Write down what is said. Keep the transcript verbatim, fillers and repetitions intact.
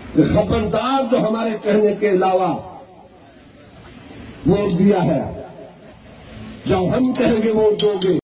कि खबरदार जो हमारे कहने के अलावा वोट दिया है, जब हम कहेंगे वोट दोगे